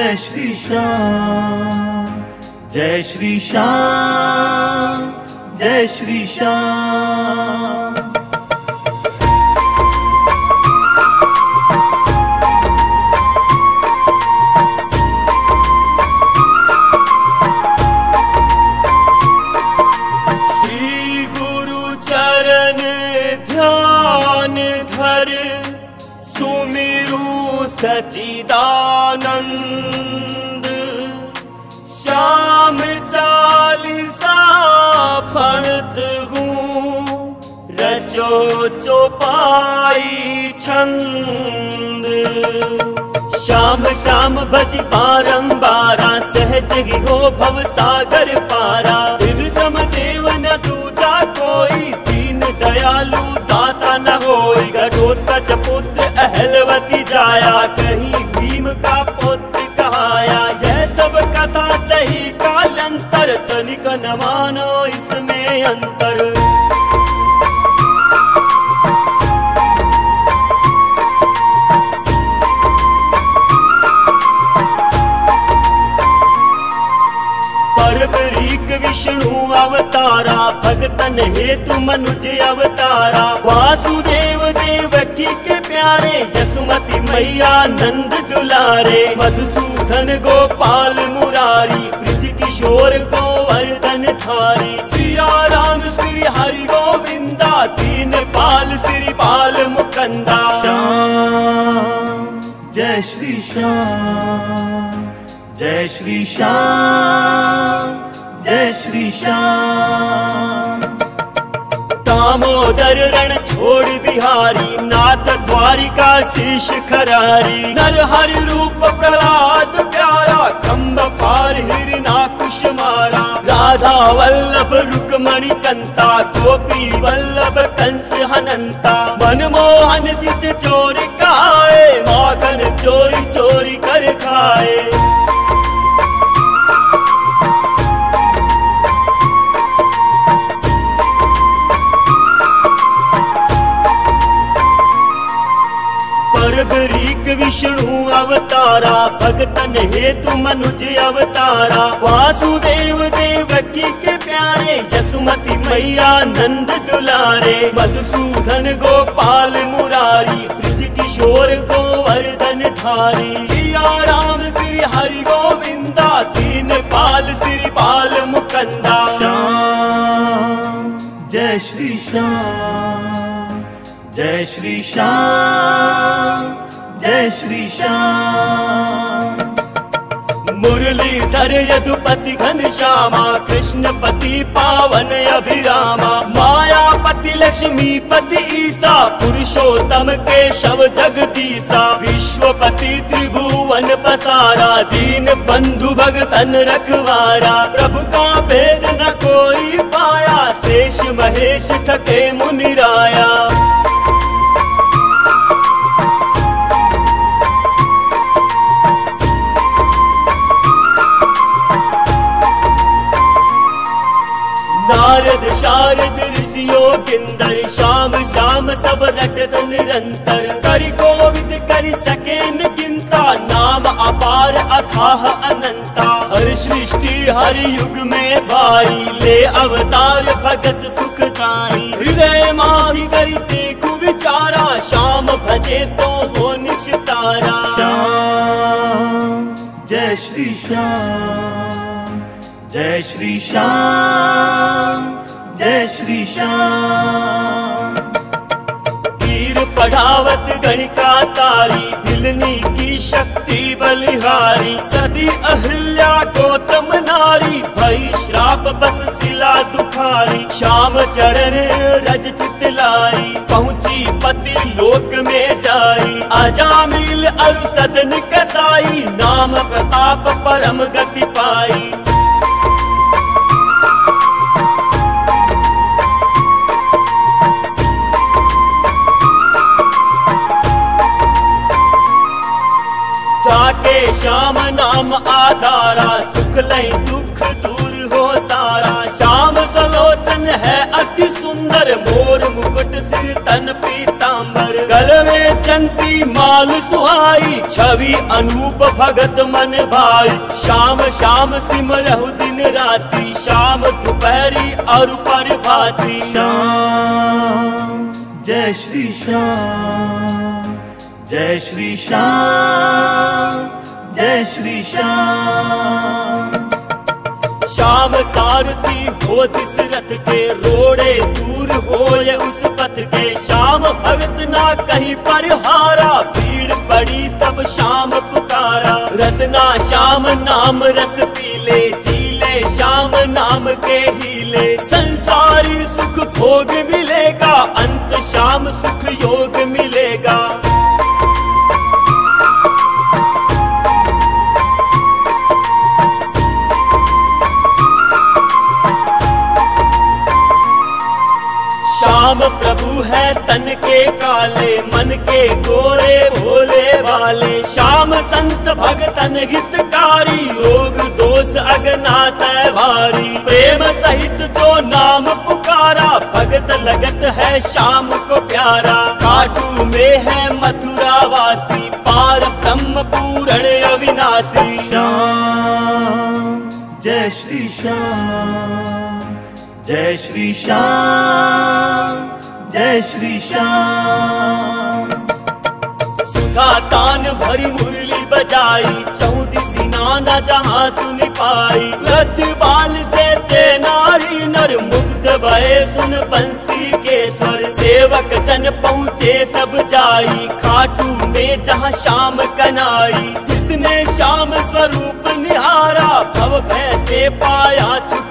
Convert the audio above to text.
जय श्री श्याम, जय श्री श्याम, जय श्री श्याम। श्री गुरु चरण ध्यान धर, सुमिरु सच्चिदानंद। श्याम चालीसा पढ़त हूँ, रचो चौपाई छंद। श्याम श्याम भज बारंबारा, सहज ही हो भव सागर पारा। बिन सम देव न दूजा कोई, दीन दयालु दाता न होई। घटोत्कच पुत्र अहलवती जाया, कहीं भीम का पुत्र कहाया। यह सब कथा सही कालांतर, तनिक न मानो इसमें अंतर। परबरीक विष्णु अवतारा, भगतन हेतु मनुज अवतारा। वासुदेव देवकी के प्यारे, यसुमती मैया नंद दुलारे। मधुसूदन गोपाल मुरारी, ब्रज किशोर गोवर्धन धारी। सिया राम श्री हरि गोविंदा, दीन पाल श्री बाल मुकंदा। श्याम, जय श्री श्याम, जय श्री श्याम, जय श्री श्याम। दामोदर रण छोड़ बिहारी, नाथ द्वारिका शीश खरारी। नरहरि रूप प्रहलाद प्यारा, खम्भ फार हिरणाकुश मारा। राधा वल्लभ रुक्मणी कंता, गोपी वल्लभ कंस हनंता। मनमोहन जित चोर खाए, माखन चोरी चोरी कर खाए। परबरीक विष्णु अवतारा, भगतन हेतु मनुज अवतारा। वासुदेव देवकी के प्यारे, यसुमती मैया नंद दुलारे। मधुसूदन गोपाल मुरारी, ब्रज किशोर गोवर्धन धारी। सिया राम श्री हरि गोविंदा, दीन पाल श्री बाल मुकंदा। श्याम, जय श्री श्याम, जय श्री श्याम, जय श्री श्याम। मुरलीधर यदुपति घनश्यामा, कृष्णपति पावन अभिरामा। मायापति लक्ष्मीपति ईसा, पुरुषोत्तम केशव जगदीसा। विश्वपति त्रिभुवन पसारा, दीन बंधु भगतन रखवारा। प्रभु का भेद न कोई पाया, शेष महेश थके मुनिराया। नारद शारद ऋषि योगिंदर, श्याम श्याम सब रटत निरंतर। करि कोविद करि सके न गिनता, नाम अपार अथाह अनंता। हर सृष्टि हर युग में भाई, ले अवतार भगत सुखदाई। हृदय माहि करि देखु विचारा, श्याम भजे तो हो निस्तारा। श्याम, जय श्री श्याम, जय श्री श्याम, जय श्री श्याम। वीर पढ़ावत गणिका तारी, भिलनी की शक्ति बलिहारी। सदी अहिल्या गौतम नारी, भई श्राप बस सिला दुखारी। श्याम चरण रज चितलाई, पहुँची पति लोक में जाई। अजामिल अरु सदन कसाई, नाम प्रताप परम गति पाई। जाके श्याम नाम आधारा, सुख लई दुख दूर हो सारा। श्याम सलोचन है अति सुंदर, मोर मुकुट सिर तन पीतांबर। गल में चंती माँ चाल सुहाई, छवि अनूप भगत मन भाई। शाम शाम सिमरहु दिन राति, शाम दोपहरी और प्रभाती। श्याम जय श्री श्याम, जय श्री श्याम, जय श्री श्याम। श्याम सारथी हो जिस रथ के, रोड़े दूर होए उस पथ के। श्याम भगत ना कहीं पर हारा, भीड़ पड़ी सब श्याम पुकारा। रसना श्याम नाम रस पीले, जीले श्याम नाम के हीले। संसारी सुख भोग मिलेगा, अंत श्याम सुख योग मिलेगा। श्याम प्रभु है तन के काले, मन के गोरे भोले वाले। श्याम संत भगतन हितकारी, रोग दोष अगनाश भारी। प्रेम सहित जो नाम पुकारा, भगत लगत है श्याम को प्यारा। काटू में है मथुरा वासी, पार ब्रह्म पूरण अविनाशी। श्याम जय श्री श्याम, जय श्री श्याम, जय श्री श्याम। सुधा तान भरी मुरली बजाई, 34 नाना जहाँ सुन पाई। प्रतिबाल जैते नारी नर, मुग्ध भये सुन बंसी के स्वर। सेवक जन पहुँचे सब जाई, खाटू में जहाँ श्याम कनाई। जिसने श्याम स्वरूप निहारा, भव भय से पाया छुटकारा।